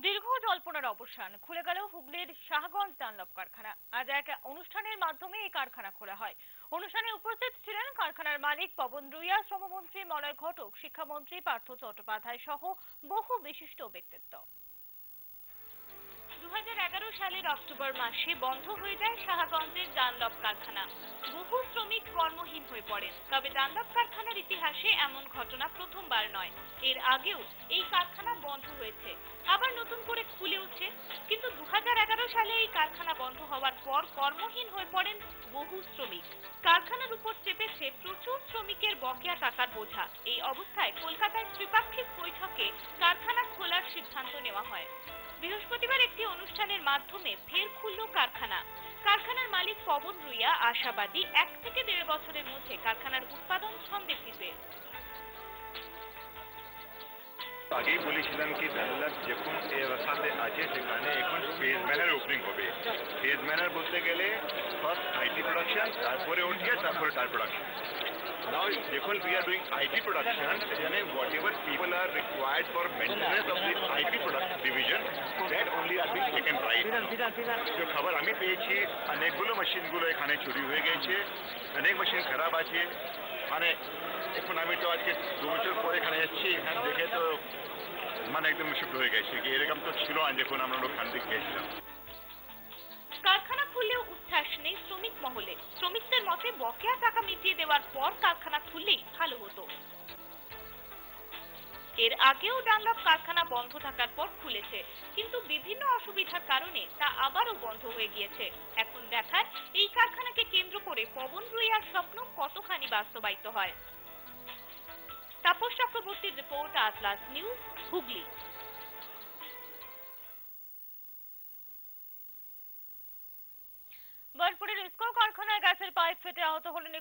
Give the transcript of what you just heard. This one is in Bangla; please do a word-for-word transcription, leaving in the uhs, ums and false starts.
দীর্ঘ জল্পনার অবসান, খুলে গেল হুগলির শাহগঞ্জ ডানলপ কারখানা। আজ এক অনুষ্ঠানের মাধ্যমে এই কারখানা খোলা হয়। অনুষ্ঠানে উপস্থিত ছিলেন কারখানার মালিক পবন রুইয়া, শ্রমমন্ত্রী মলয় ঘটক, শিক্ষামন্ত্রী পার্থ চট্টোপাধ্যায় সহ বহু বিশিষ্ট ব্যক্তিত্ব। দু হাজার এগারো সালের অক্টোবর মাসে বন্ধ হয়ে যায় শাহগঞ্জের ডানলপ কারখানা। বহু শ্রমিক কর্মহীন হয়ে পড়েন। তবে ডানলপ কারখানার ইতিহাসে এমন ঘটনা প্রথমবার নয়। এর আগেও এই কারখানা বন্ধ হয়েছে, আবার নতুন করে খুলেওছে। কিন্তু দু হাজার এগারো সালে এই কারখানা বন্ধ হওয়ার পর কর্মহীন হয়ে পড়েন বহু শ্রমিক। কারখানার উপর চেপেছে প্রচুর শ্রমিকের বকেয়া টাকার বোঝা। এই অবস্থায় কলকাতায় ত্রিপাক্ষিক বৈঠকে কারখানা খোলার সিদ্ধান্ত নেওয়া হয়। বৃহস্পতিবার একটি অনুষ্ঠানের মাধ্যমে ফের খুলল কারখানা। কারখানার মালিক পবন রুইয়া আশাবাদী, এক থেকে দেড় বছরের মধ্যে কারখানার উৎপাদন ছন্দে ফিরবে। আগেই বলেছিলাম কি ডানলপ যখন এই অবস্থাতে আছে সেখানে এখন ফেজ ম্যানার ওপেনিং হবে। ফেজ ম্যানার বলতে গেলে ফার্স্ট আইটি প্রোডাকশন, তারপরে ওটিএস, তারপরে টায়ার প্রোডাকশন। Now, যখন we are doing I T production, then whatever people are required for maintenance of the I T production division, that only are being taken right now. जो खबर আমি পেয়েছি, অনেকগুলো মেশিনগুলো এখানে চুরি হয়ে গেছে, অনেক মেশিন খারাপ আছে। মানে এখন আমি তো আজকে দু বছর পরে এখানে এসেছি, এখানে দেখে তো মানে একদম শুদ্ধ হয়ে গেছে কি এরকম তো ছিল না যখন আমরা ওখান থেকে গেছিলাম। কারখানা খুললেও উচ্ছ্বাস নেই শ্রমিক মহলে। শ্রমিকদের মতে বকেয়া টাকা মিটিয়ে দেওয়ার পর কারখানা খুললেই ভালো হতো। এর আগেও ডানলপ কারখানা বন্ধ থাকার পর খুলেছে, কিন্তু বিভিন্ন অসুবিধার কারণে তা আবারও বন্ধ হয়ে গিয়েছে। এখন দেখার এই কারখানাকে কেন্দ্র করে পবন রুইয়ার স্বপ্ন কতখানি বাস্তবায়িত হয়। তাপস চক্রবর্তীর রিপোর্ট, আটলাস নিউজ, হুগলি। বার্নপুরের ইস্কো কারখানায় গ্যাসের পাইপ ফেটে আহত হলেন